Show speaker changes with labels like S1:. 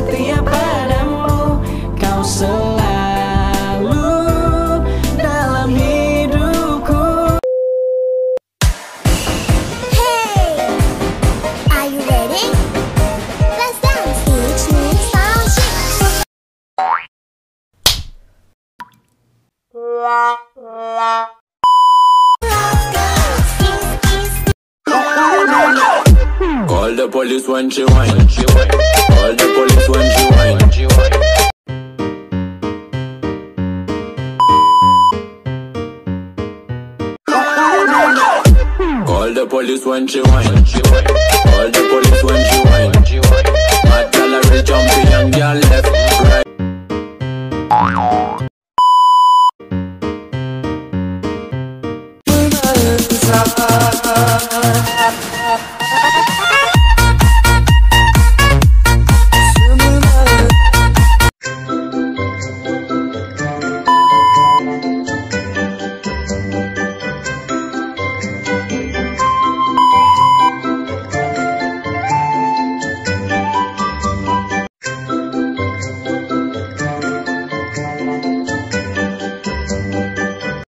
S1: setia padamu. Kau selalu dalam hidupku.
S2: Hey, are you ready? Let's dance. Each new sound shift.
S3: Call the police when she whine. Call the police when she whine. Call the police when she whine. Call the police when she whine. Mad gallery jumping and girl left, right.
S1: Bersama